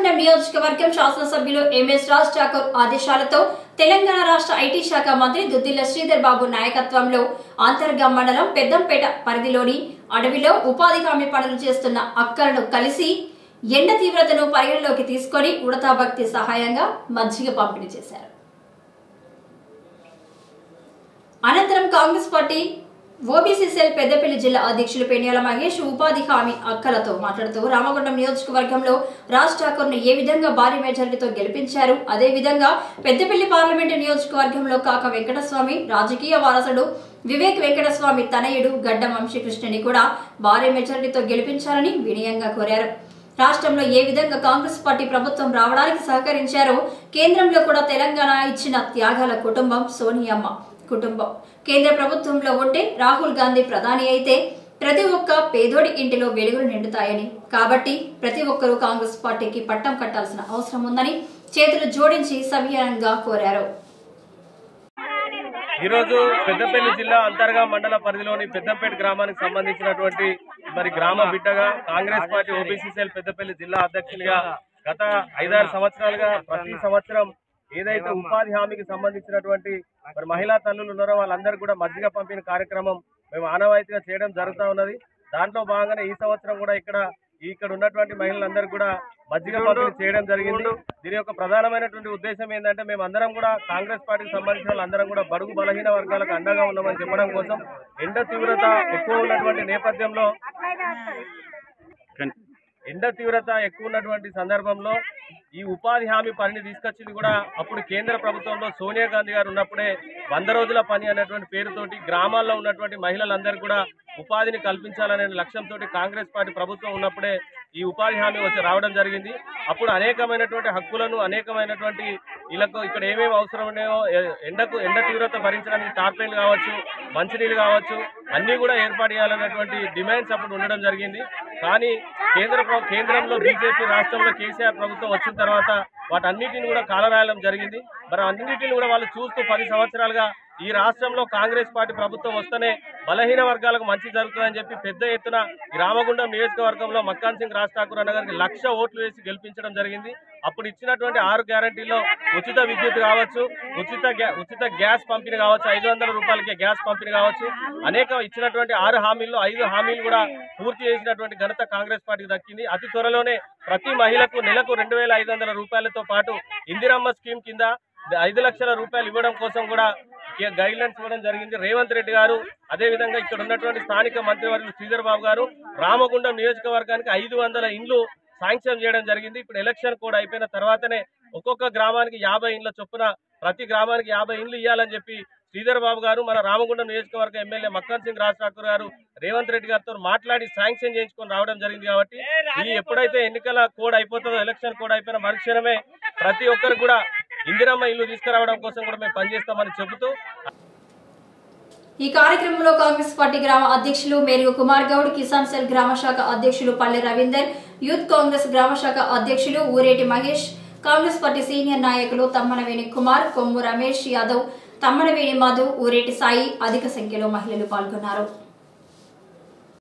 రామగుండం నియోజకవర్గం శాసనసభ్యులు ఎంఎస్ రాజ్ ఠాకూర్ ఆదేశాలతో తెలంగాణ రాష్ట్ర ఐటీ శాఖ మంత్రి దుద్దిల్ల శ్రీధర్ బాబు నాయకత్వంలో అంతర్గం మండలం పెద్దంపేట పరిధిలోని అడవిలో ఉపాధి హామీ పనులు చేస్తున్న అక్కలను కలిసి ఎండ తీవ్రతను పరిగణలోకి తీసుకొని ఉడతా భక్తి సహాయంగా మజ్జిగ పంపిణీ చేశారు. అనంతరం Congress party OBC cell Peddapalli జిల్లా అధ్యక్షులు పెన్యాల మహేష్ ఉపాధి హామీ అక్కలతో మాట్లాడుతూ రామగుండం నియోజకవర్గంలో రాజ్ ఠాకూర్ ను ఏ విధంగా భారీ మెజారిటీతో గెలిపించారు, అదే విధంగా పెద్దపల్లి పార్లమెంటు నియోజకవర్గంలో కాక వెంకటస్వామి రాజకీయ వారసుడు వివేక్ వెంకటస్వామి తనయుడు గడ్డం వంశీకృష్ణని కూడా భారీ మెజారిటీతో గెలిపించాలని వినయంగా కోరారు. రాష్ట్రంలో ఏ విధంగా కాంగ్రెస్ పార్టీ ప్రభుత్వం రావడానికి సహకరించారో కేంద్రంలో కూడా తెలంగాణ ఇచ్చిన త్యాగాల కుటుంబం సోనియమ్మ కుటుంబం కేంద్ర ప్రభుత్వంలో ఉంటే రాహుల్ గాంధీ ప్రధాని అయితే ప్రతి ఒక్క పేదోడి ఇంటిలో వెలుగులు నిండుతాయని, కాబట్టి ప్రతి ఒక్కరూ కాంగ్రెస్ పార్టీకి పట్టం కట్టాల్సిన అవసరం ఉందని చేతులు జోడించి సవినయంగా కోరారు. ఈరోజు పెద్దపల్లి జిల్లా అంతర్గా మండల పరిధిలోని పెద్దంపేట గ్రామానికి సంబంధించినటువంటి గ్రామ బిడ్డగా Congress party OBC cell Peddapalli జిల్లా అధ్యక్షులుగా గత 5-6 సంవత్సరాలుగా ప్రతి సంవత్సరం ఏదైతే ఉపాధి హామీకి సంబంధించినటువంటి మహిళా తల్లులు ఉన్నారో వాళ్ళందరూ కూడా మజ్జిగ పంపిణీ కార్యక్రమం మేము ఆనవాయితీగా చేయడం జరుగుతూ ఉన్నది. దాంట్లో భాగంగానే ఈ సంవత్సరం కూడా ఇక్కడ ఉన్నటువంటి మహిళలందరూ కూడా మజ్జిగ పంపిణీ చేయడం జరిగింది. దీని యొక్క ప్రధానమైనటువంటి ఉద్దేశం ఏంటంటే మేము అందరం కూడా కాంగ్రెస్ పార్టీకి సంబంధించిన వాళ్ళందరం కూడా బడుగు బలహీన వర్గాలకు అండగా ఉన్నామని చెప్పడం కోసం ఎండ తీవ్రత ఎక్కువ ఉన్నటువంటి నేపథ్యంలో సందర్భంలో ఈ ఉపాధి హామీ పనిని తీసుకొచ్చింది కూడా అప్పుడు కేంద్ర ప్రభుత్వంలో సోనియా గాంధీ గారు ఉన్నప్పుడే 100 రోజుల పని అనేటువంటి పేరుతోటి గ్రామాల్లో ఉన్నటువంటి మహిళలందరూ కూడా ఉపాధిని కల్పించాలనే లక్ష్యంతో కాంగ్రెస్ పార్టీ ప్రభుత్వం ఉన్నప్పుడే ఈ ఉపాధి హామీ రావడం జరిగింది. అప్పుడు అనేకమైనటువంటి హక్కులను అనేకమైనటువంటి వీళ్ళకు ఇక్కడ ఏమేమి అవసరం ఉన్నాయో ఎండ తీవ్రత భరించడానికి టార్పైన్లు కావచ్చు, మంచినీళ్ళు కావచ్చు, అన్నీ కూడా ఏర్పాటు చేయాలనేటువంటి డిమాండ్స్ అప్పుడు ఉండడం జరిగింది. కానీ కేంద్రంలో బీజేపీ రాష్ట్రంలో కేసీఆర్ ప్రభుత్వం వచ్చిన తర్వాత వాటన్నిటిని కూడా కాలరాయడం జరిగింది. మరి అన్నింటిని కూడా వాళ్ళు చూస్తూ 10 సంవత్సరాలుగా ఈ రాష్ట్రంలో కాంగ్రెస్ పార్టీ ప్రభుత్వం వస్తేనే బలహీన వర్గాలకు మంచి జరుగుతుందని చెప్పి పెద్ద ఎత్తున రామగుండం నియోజకవర్గంలో మక్కాన్ సింగ్ రాజ్ ఠాకూర్ అన్న గారికి 1,00,000 ఓట్లు వేసి గెలిపించడం జరిగింది. అప్పుడు ఇచ్చినటువంటి 6 గ్యారంటీల్లో ఉచిత విద్యుత్ కావచ్చు, ఉచిత గ్యాస్ పంపిణీ కావచ్చు, 500 రూపాయలకే గ్యాస్ పంపిణీ కావచ్చు, అనేక ఇచ్చినటువంటి 6 హామీల్లో 5 హామీలు కూడా పూర్తి చేసినటువంటి ఘనత కాంగ్రెస్ పార్టీకి దక్కింది. అతి త్వరలోనే ప్రతి మహిళకు నెలకు 2,500 రూపాయలతో పాటు ఇందిరమ్మ స్కీమ్ కింద 5 లక్షల రూపాయలు ఇవ్వడం కోసం కూడా గైడ్ లైన్స్ ఇవ్వడం జరిగింది. రేవంత్ రెడ్డి గారు అదేవిధంగా ఇక్కడ ఉన్నటువంటి స్థానిక మంత్రివర్యులు శ్రీధర్ బాబు గారు రామగుండం నియోజకవర్గానికి 500 ఇండ్లు శాంక్షన్ చేయడం జరిగింది. ఇప్పుడు ఎలక్షన్ కోడ్ అయిపోయిన తర్వాతనే ఒక్కొక్క గ్రామానికి 50 ఇండ్ల చొప్పున ప్రతి గ్రామానికి 50 ఇండ్లు ఇవ్వాలని చెప్పి శ్రీధర్ బాబు గారు మన రామగుండం నియోజకవర్గ ఎమ్మెల్యే మక్కాన్ సింగ్ రాజ్ ఠాకూర్ గారు రేవంత్ రెడ్డి గారితో మాట్లాడి శాంక్షన్ చేయించుకొని రావడం జరిగింది. కాబట్టి ఈ ఎప్పుడైతే ఎన్నికల కోడ్ అయిపోతుందో ఎలక్షన్ కోడ్ అయిపోయిన మరుక్షణమే ప్రతి ఒక్కరు కూడా ఇందిరమ్మ ఇల్లు తీసుకురావడం కోసం కూడా మేము పనిచేస్తామని చెబుతూ ఈ కార్యక్రమంలో కాంగ్రెస్ పార్టీ గ్రామ అధ్యక్షులు మేరుగు కుమార్ గౌడ్, కిసాన్ సెల్ గ్రామ శాఖ అధ్యక్షులు పల్లె రవీందర్, యూత్ కాంగ్రెస్ గ్రామ శాఖ అధ్యక్షులు ఊరేటి మహేష్, కాంగ్రెస్ పార్టీ సీనియర్ నాయకులు తమ్మనవేణి కుమార్, కొమ్ము రమేష్ యాదవ్, తమ్మనవేణి మధు, ఊరేటి సాయి అధిక సంఖ్యలో మహిళలు పాల్గొన్నారు.